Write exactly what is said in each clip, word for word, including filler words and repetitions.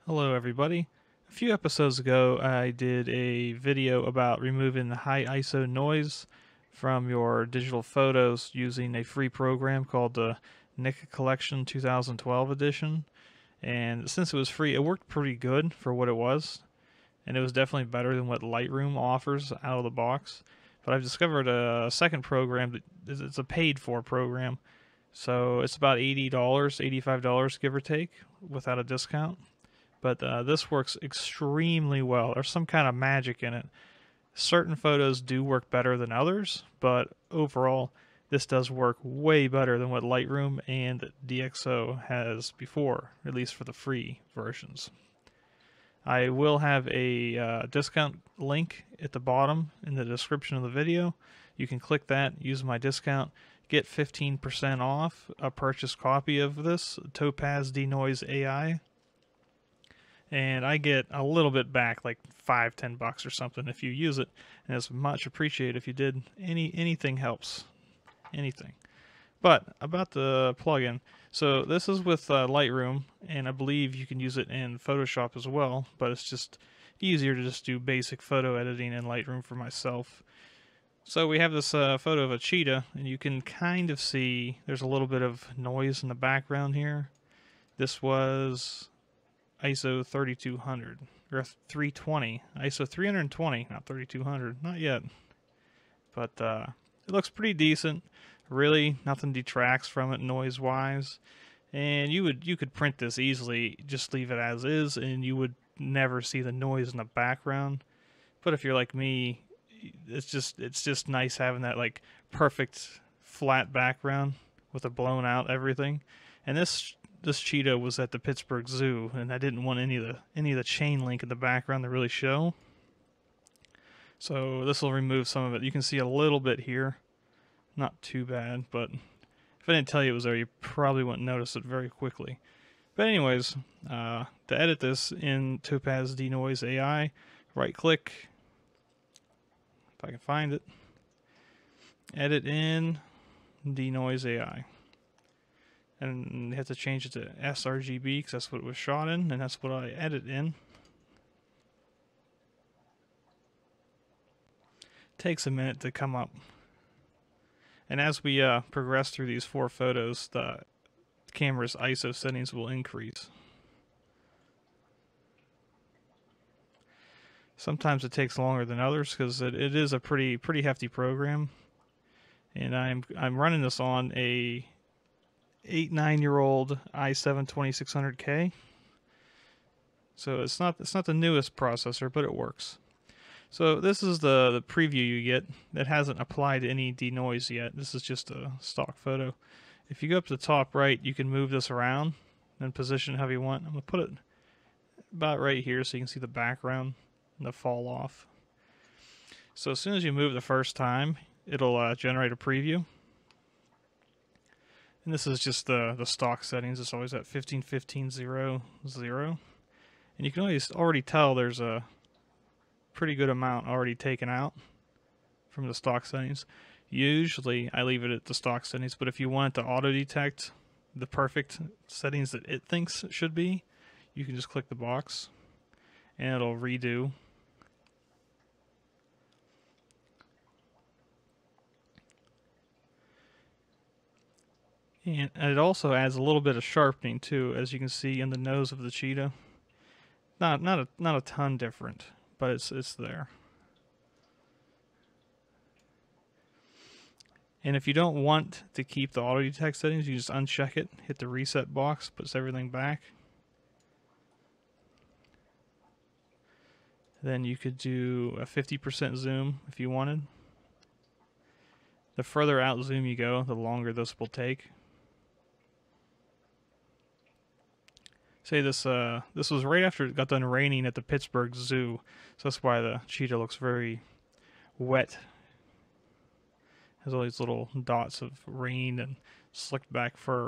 Hello everybody. A few episodes ago I did a video about removing the high I S O noise from your digital photos using a free program called the Nika Collection two thousand twelve edition. And since it was free, it worked pretty good for what it was. And it was definitely better than what Lightroom offers out of the box. But I've discovered a second program that it's a paid for program. So it's about eighty dollars, eighty-five dollars give or take without a discount. But uh, this works extremely well. There's some kind of magic in it. Certain photos do work better than others, but overall, this does work way better than what Lightroom and D X O has before, at least for the free versions. I will have a uh, discount link at the bottom in the description of the video. You can click that, use my discount, get fifteen percent off a purchased copy of this Topaz Denoise A I. And I get a little bit back, like five, ten bucks or something if you use it, and it's much appreciated if you did. Any anything helps, anything. But about the plugin, so this is with uh, Lightroom, and I believe you can use it in Photoshop as well. But it's just easier to just do basic photo editing in Lightroom for myself. So we have this uh, photo of a cheetah, and you can kind of see there's a little bit of noise in the background here. This was I S O thirty-two hundred or three twenty. I S O three twenty, not thirty-two hundred, not yet. But uh, it looks pretty decent. Really, nothing detracts from it noise-wise. And you would you could print this easily, just leave it as is, and you would never see the noise in the background. But if you're like me, it's just it's just nice having that like perfect flat background with a blown out everything. And this This cheetah was at the Pittsburgh Zoo, and I didn't want any of the any of the chain link in the background to really show. So this will remove some of it. You can see a little bit here, not too bad, but if I didn't tell you it was there, you probably wouldn't notice it very quickly. But anyways, uh, to edit this in Topaz Denoise A I, right-click, if I can find it, edit in Denoise A I. And you have to change it to S R G B because that's what it was shot in, and that's what I edit in. Takes a minute to come up. And as we uh, progress through these four photos, the camera's I S O settings will increase. Sometimes it takes longer than others because it, it is a pretty pretty hefty program, and I'm I'm running this on a eight nine year old i seven twenty-six hundred K. So it's not it's not the newest processor, but it works. So this is the the preview you get that hasn't applied any denoise yet. This is just a stock photo. If you go up to the top right, you can move this around and position it however you want. I'm gonna put it about right here so you can see the background and the fall off. So as soon as you move the first time, it'll uh, generate a preview. And this is just the, the stock settings. It's always at fifteen fifteen zero zero. And you can always already tell there's a pretty good amount already taken out from the stock settings. Usually I leave it at the stock settings, but if you want it to auto detect the perfect settings that it thinks it should be, you can just click the box and it'll redo. And it also adds a little bit of sharpening too, as you can see in the nose of the cheetah. Not not a not a ton different, but it's it's there. And if you don't want to keep the auto detect settings, you just uncheck it, hit the reset box, puts everything back. Then you could do a fifty percent zoom if you wanted. The further out zoom you go, the longer this will take. Say this uh, this was right after it got done raining at the Pittsburgh Zoo, so that's why the cheetah looks very wet. Has all these little dots of rain and slicked back fur.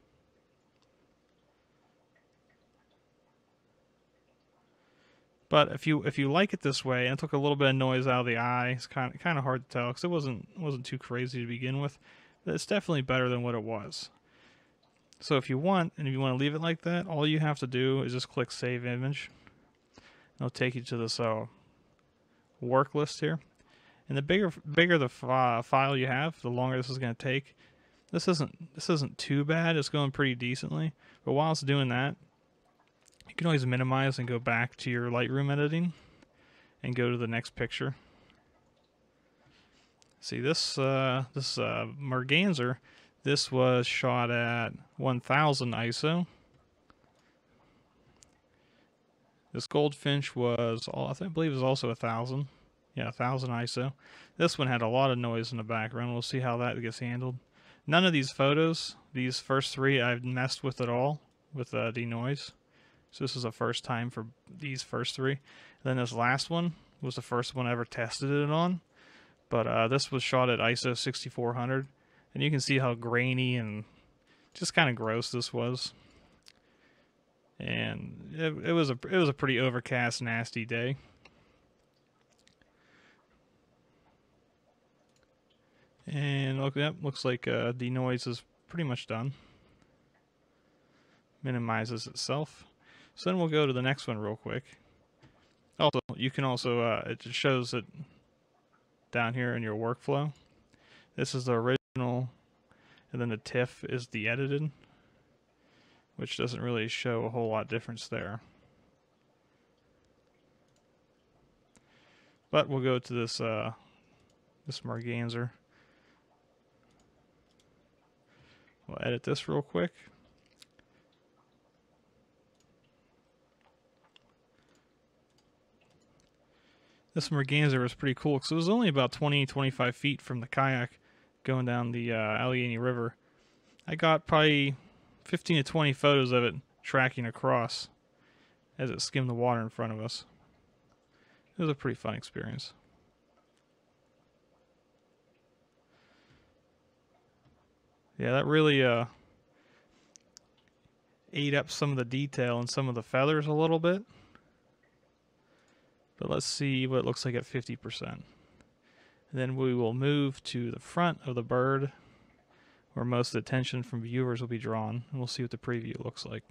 But if you if you like it this way, and it took a little bit of noise out of the eye, it's kind of kind of hard to tell because it wasn't wasn't too crazy to begin with. But it's definitely better than what it was. So if you want, and if you want to leave it like that, all you have to do is just click Save Image. It'll take you to this uh, work list here. And the bigger bigger the f file you have, the longer this is going to take. This isn't this isn't too bad. It's going pretty decently. But while it's doing that, you can always minimize and go back to your Lightroom editing and go to the next picture. See this uh, this uh, merganser. This was shot at one thousand I S O. This goldfinch was, all, I, think, I believe, it was also a thousand. Yeah, a thousand I S O. This one had a lot of noise in the background. We'll see how that gets handled. None of these photos, these first three, I've messed with at all with uh, denoise. So this is the first time for these first three. And then this last one was the first one I ever tested it on. But uh, this was shot at I S O sixty-four hundred. And you can see how grainy and just kind of gross this was. And it, it was a it was a pretty overcast, nasty day. And look, that looks like uh, denoise is pretty much done. Minimizes itself. So then we'll go to the next one real quick. Also, you can also uh, it shows it down here in your workflow. This is the original, and then the TIFF is the edited, which doesn't really show a whole lot difference there. But we'll go to this uh, this merganser. We'll edit this real quick. This merganser was pretty cool because it was only about twenty to twenty-five feet from the kayak going down the uh, Allegheny River. I got probably fifteen to twenty photos of it tracking across as it skimmed the water in front of us. It was a pretty fun experience. Yeah, that really uh, ate up some of the detail and some of the feathers a little bit. But let's see what it looks like at fifty percent. And then we will move to the front of the bird, where most of the attention from viewers will be drawn, and we'll see what the preview looks like.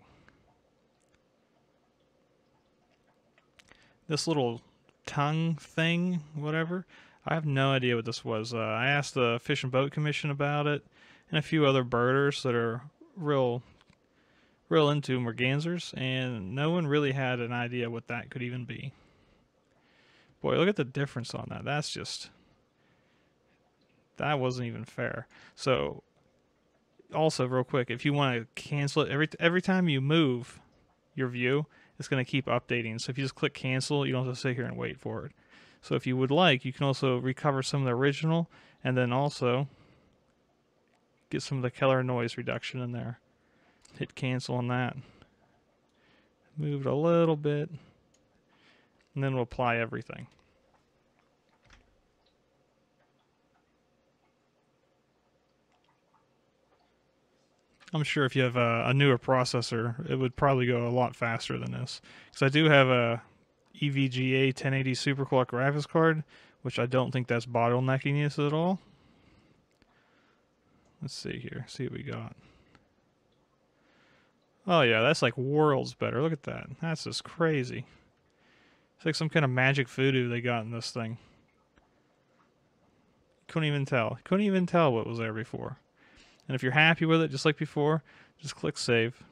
This little tongue thing, whatever, I have no idea what this was. Uh, I asked the Fish and Boat Commission about it, and a few other birders that are real, real into mergansers, and no one really had an idea what that could even be. Boy, look at the difference on that. That's just, that wasn't even fair. So, also real quick, if you want to cancel it, every every time you move your view, it's going to keep updating. So if you just click cancel, you don't have to sit here and wait for it. So if you would like, you can also recover some of the original, and then also get some of the color noise reduction in there. Hit cancel on that. Move it a little bit. And then we'll apply everything. I'm sure if you have a, a newer processor, it would probably go a lot faster than this. Because I do have a E V G A ten eighty superclock graphics card, which I don't think that's bottlenecking this at all. Let's see here, see what we got. Oh yeah, that's like worlds better. Look at that. That's just crazy. It's like some kind of magic voodoo they got in this thing. Couldn't even tell. Couldn't even tell what was there before. And if you're happy with it, just like before, just click save.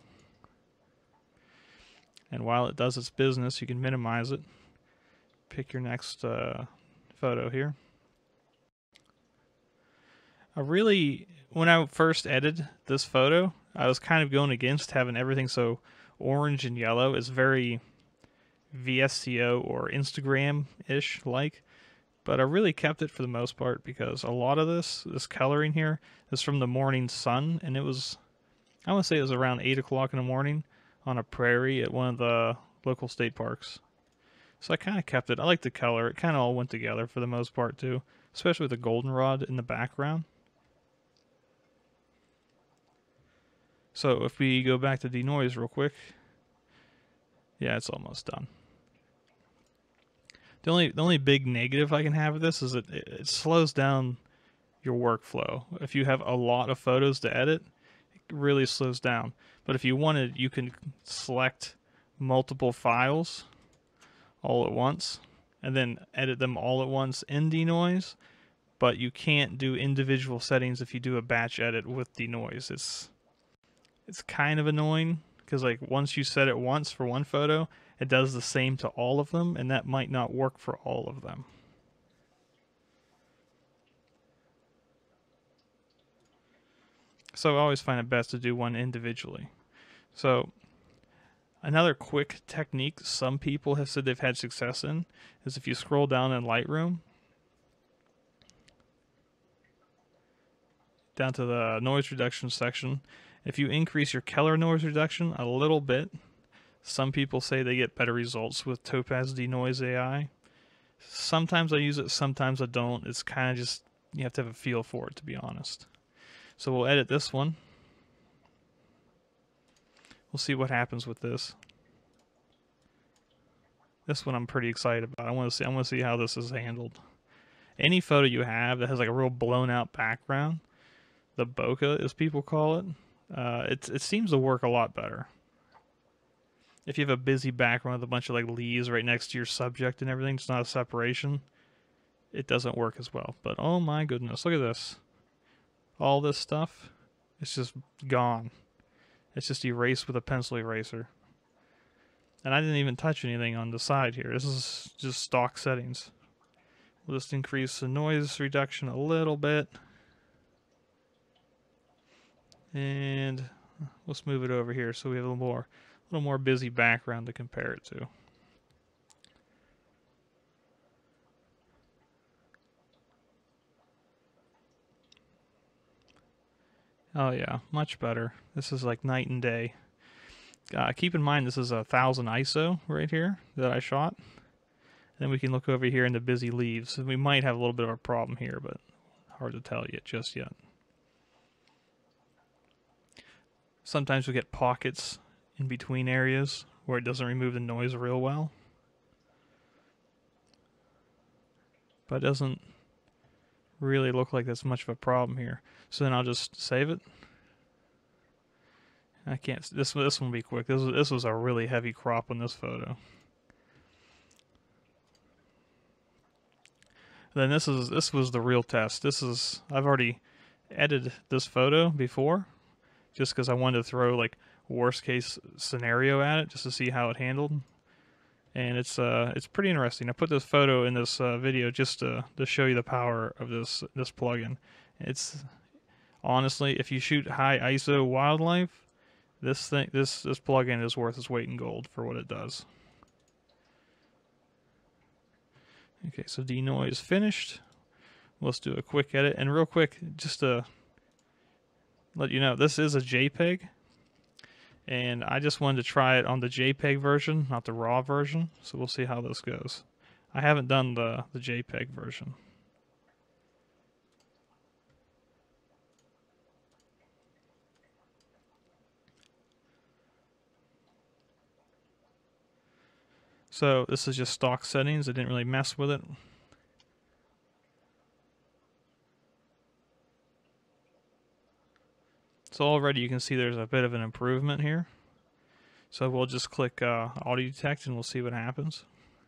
And while it does its business, you can minimize it. Pick your next uh, photo here. I really, when I first edited this photo, I was kind of going against having everything so orange and yellow. It's very V S C O or Instagram-ish like, but I really kept it for the most part because a lot of this, this coloring here is from the morning sun, and it was, I want to say it was around eight o'clock in the morning on a prairie at one of the local state parks. So I kind of kept it. I like the color. It kind of all went together for the most part too, especially with the goldenrod in the background. So if we go back to denoise real quick, yeah, it's almost done. The only the only big negative I can have with this is that it, it slows down your workflow. If you have a lot of photos to edit, it really slows down. But if you wanted, you can select multiple files all at once and then edit them all at once in denoise, but you can't do individual settings if you do a batch edit with denoise. It's it's kind of annoying because like once you set it once for one photo, it does the same to all of them, and that might not work for all of them. So I always find it best to do one individually. So another quick technique some people have said they've had success in is if you scroll down in Lightroom, down to the noise reduction section, if you increase your color noise reduction a little bit, some people say they get better results with Topaz Denoise A I. Sometimes I use it, sometimes I don't. It's kind of just, you have to have a feel for it, to be honest. So we'll edit this one. We'll see what happens with this. This one I'm pretty excited about. I want to see I want to see how this is handled. Any photo you have that has like a real blown out background, the bokeh as people call it, uh, it, it seems to work a lot better. If you have a busy background with a bunch of like leaves right next to your subject and everything, it's not a separation, it doesn't work as well. But oh my goodness, look at this. All this stuff, it's just gone. It's just erased with a pencil eraser. And I didn't even touch anything on the side here. This is just stock settings. We'll just increase the noise reduction a little bit. And let's move it over here so we have a little more, a little more busy background to compare it to. Oh yeah, much better. This is like night and day. Uh, keep in mind this is a thousand I S O right here that I shot. And then we can look over here in the busy leaves. We might have a little bit of a problem here, but hard to tell yet just yet. Sometimes we get pockets in between areas where it doesn't remove the noise real well. But it doesn't really look like that's much of a problem here. So then I'll just save it. I can't. This this one will be quick. This was this was a really heavy crop on this photo. Then this is this was the real test. This is I've already edited this photo before, just because I wanted to throw like worst case scenario at it, just to see how it handled. And it's uh it's pretty interesting. I put this photo in this uh, video just to to show you the power of this this plugin. It's honestly, if you shoot high I S O wildlife, this thing this this plugin is worth its weight in gold for what it does. Okay, so denoise finished. Let's do a quick edit, and real quick, just to let you know, this is a JPEG. And I just wanted to try it on the JPEG version, not the RAW version. So we'll see how this goes. I haven't done the, the JPEG version. So this is just stock settings. I didn't really mess with it. So already you can see there's a bit of an improvement here. So we'll just click uh, audio detect and we'll see what happens.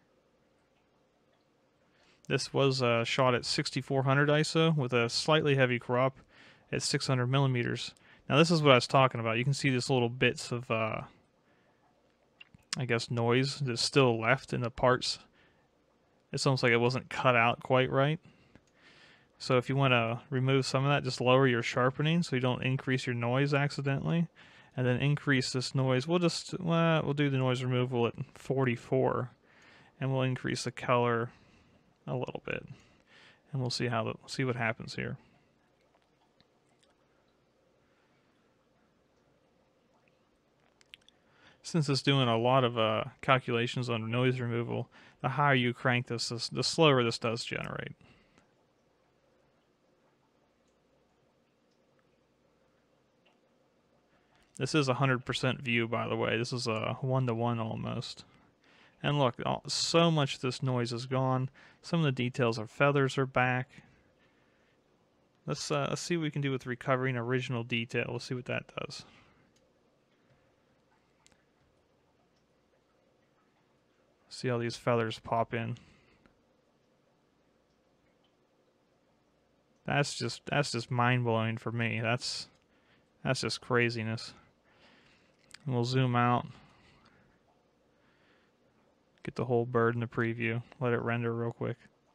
This was uh, shot at sixty-four hundred I S O with a slightly heavy crop at six hundred millimeters. Now this is what I was talking about. You can see these little bits of, uh, I guess, noise that's still left in the parts. It's almost like it wasn't cut out quite right. So if you want to remove some of that, just lower your sharpening so you don't increase your noise accidentally. And then increase this noise. We'll just, well, we'll do the noise removal at forty-four. And we'll increase the color a little bit. And we'll see how the, see what happens here. Since it's doing a lot of uh, calculations on noise removal, the higher you crank this, this, the slower this does generate. This is a one hundred percent view, by the way. This is a one-to-one almost. And look, so much of this noise is gone. Some of the details of feathers are back. Let's uh, let's see what we can do with recovering original detail. We'll see what that does. See how these feathers pop in. That's just that's just mind blowing for me. That's that's just craziness. And we'll zoom out. Get the whole bird in the preview. Let it render real quick.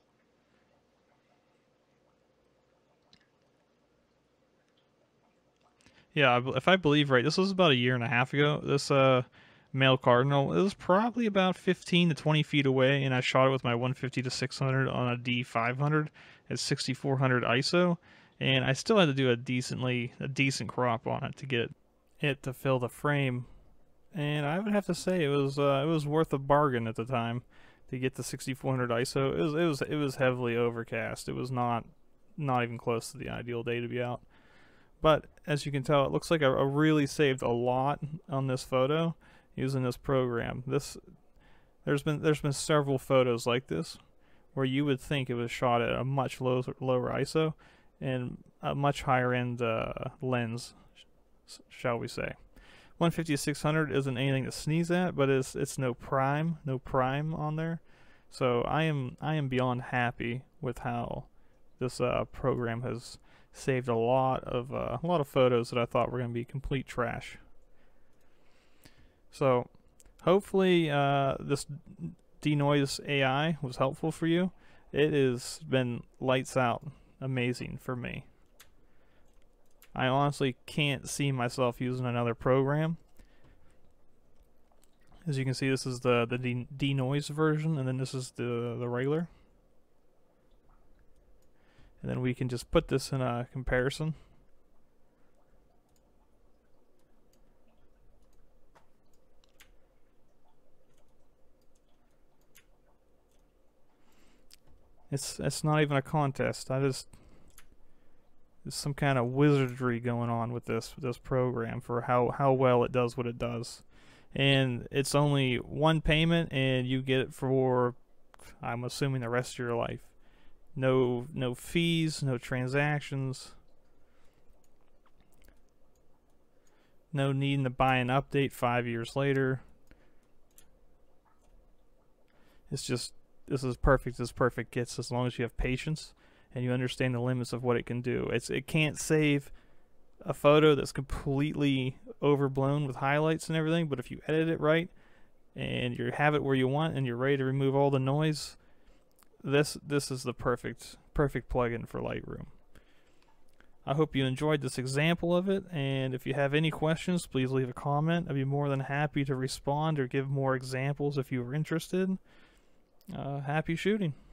Yeah, if I believe right, this was about a year and a half ago. This uh, male cardinal, it was probably about fifteen to twenty feet away, and I shot it with my one fifty to six hundred on a D five hundred at sixty-four hundred I S O, and I still had to do a decently a decent crop on it to get it to fill the frame. And I would have to say it was uh, it was worth a bargain at the time to get the sixty-four hundred I S O. It was it was it was heavily overcast. It was not not even close to the ideal day to be out. But as you can tell, it looks like I, I really saved a lot on this photo using this program. This there's been there's been several photos like this where you would think it was shot at a much low, lower I S O and a much higher end uh, lens, shall we say. one fifty to six hundred isn't anything to sneeze at, but it's it's no prime, no prime on there. So I am I am beyond happy with how this uh, program has saved a lot of uh, a lot of photos that I thought were going to be complete trash. So hopefully uh, this Denoise A I was helpful for you. It has been lights out amazing for me. I honestly can't see myself using another program. As you can see, this is the the De Denoise version, and then this is the the regular. And then we can just put this in a comparison. It's it's not even a contest. I just there's some kind of wizardry going on with this with this program for how how well it does what it does. And it's only one payment, and you get it for, I'm assuming, the rest of your life. No no fees, no transactions, no needing to buy an update five years later. It's just, this is perfect as perfect gets, as long as you have patience and you understand the limits of what it can do. It's it can't save a photo that's completely overblown with highlights and everything, but if you edit it right and you have it where you want and you're ready to remove all the noise, this this is the perfect perfect plugin for Lightroom. I hope you enjoyed this example of it, and if you have any questions, please leave a comment. I'd be more than happy to respond or give more examples if you are interested. Uh, happy shooting.